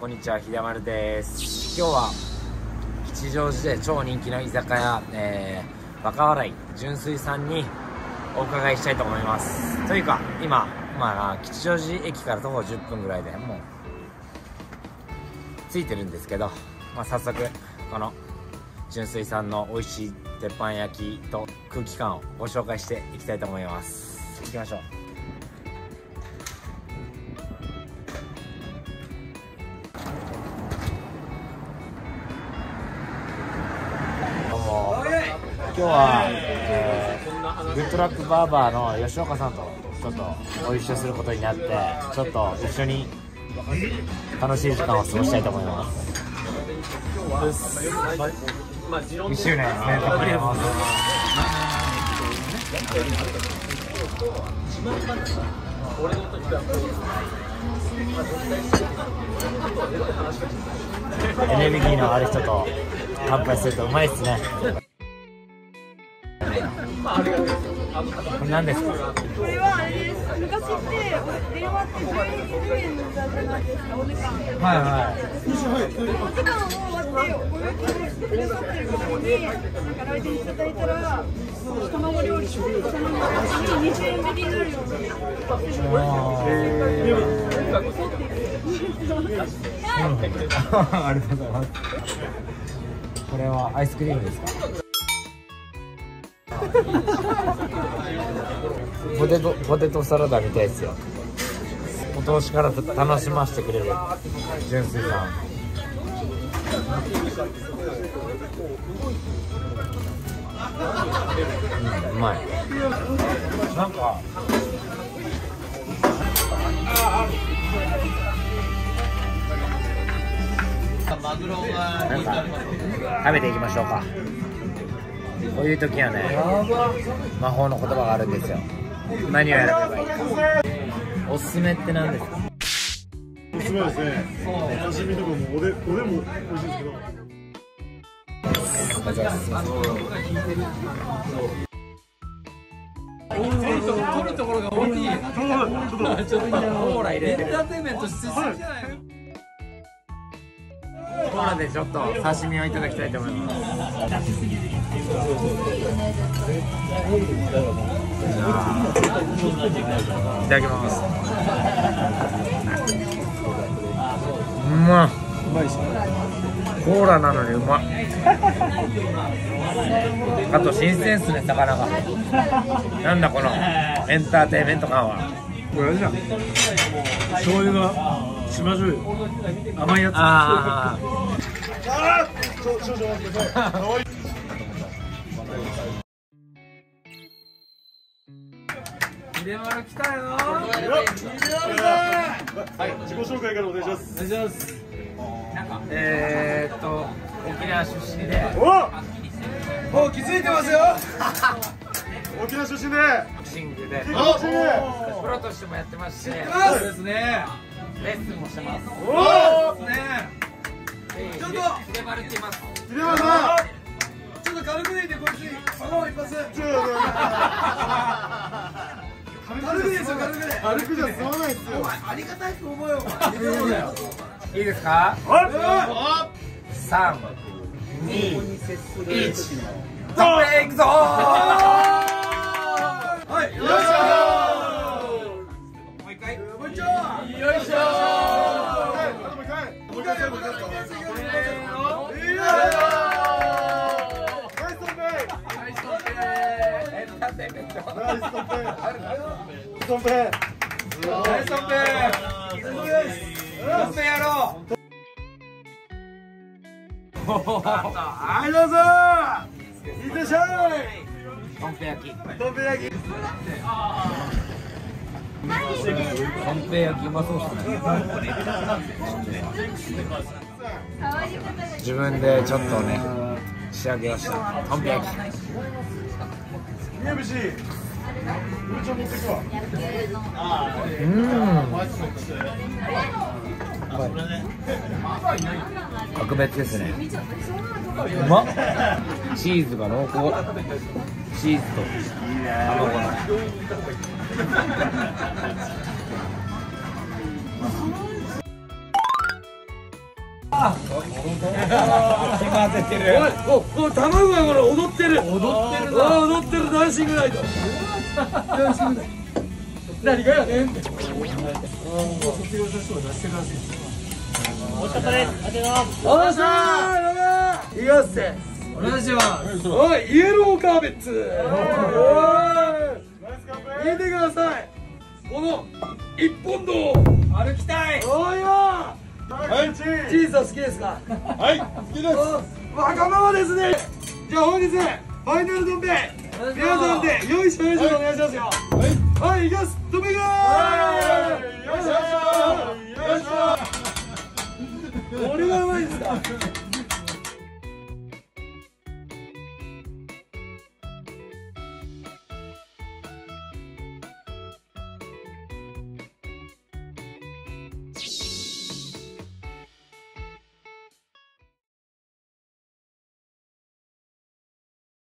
んにちは、秀丸です。今日は吉祥寺で超人気の居酒屋、若笑い純粋さんにお伺いしたいと思います。というか今、吉祥寺駅から徒歩10分ぐらいでもう着いてるんですけど、早速この純粋さんの美味しい鉄板焼きと空気感をご紹介していきたいと思います。行きましょう。今日は、グッドラックバーバーの吉岡さんとちょっとご一緒することになって、ちょっと一緒に楽しい時間を過ごしたいと思います。1周年おめでとうございます。エネルギーのある人と乾杯するとうまいっすね。これ何ですか？ これはあれです。昔って電話って10円だったじゃないですか、お時間。お時間を割ってご予定してくださってる方に来店いただいたら、卵料理と卵焼きに20円引きになるようにしてありがとうございます。これはアイスクリームですか？ポテトサラダみたいですよ。お通しから楽しませてくれる純粋さん。うまい。なんか食べていきましょうか。こういう時はね、魔法の言葉があるんですよ。何を選べばいいか。おすすめって何ですか？ おすすめですね。刺身とかもおでも美味しいですけど。 ありがとうございます。 取るところが大きい。ちょっとほら入れて。エンターテインメントしすぎじゃないの？ コーラでちょっと刺身をいただきたいと思います。いただきます。うまい。コーラなのにうまい。あと新鮮っすね、魚が。なんだこのエンターテインメント感は。 これあれじゃん。醤油が島醤油。甘いやつ。 秀丸来たよ。 はい、自己紹介からお願いします。 お願いします。 沖縄出身で。 もう気づいてますよ。 沖縄出身で。 ボクシングで。プロとしてもやってまして。 そうですね。 レッスンもしてます。 おお。ね。ちょっと秀丸って言います。 秀丸さん。 ちょっと軽くでいいんでこいつ。卵一発。軽くですよ、軽くで。 軽くじゃ済まないっすよ。 ありがたいと思うよ。 いいですか？3、2、1、トップへ行くぞー。 はい、よいしょ。もう一回。もう一丁。よいしょ。 もう一回。 エンターテインメント。 ナイストンペ。トンペ。 ナイストンペ。トンペやろう。 はい、どうぞ。いってらっしゃい。 トンペ焼き。 トンペ焼き。 トンペ焼きうまそうっすね。自分でちょっとね仕上げました。トンペ焼き。 宮伏。うちょ持ってくわ。 格別ですね。うまっ。チーズが濃厚。チーズと卵の。 混ぜてる。 おい、卵がこれ踊ってる。踊ってるダンシングナイト。何がやねん。卒業した人が出してるらしい。 おいしかったです。ありがとうございます。 おっしゃー、いきますぜ。 お願いします。 おい、イエローカーベッツ。見てください。この一本道。 歩きたい。 おいよ。はい、チーズは好きですか。 はい、好きです。 わがままですね。じゃあ本日ファイナルドンペイ皆さんでよいしょよいしょお願いしますよ。はい、いきます。ドンペイがー。よいしょよいしょ。これがうまいですか。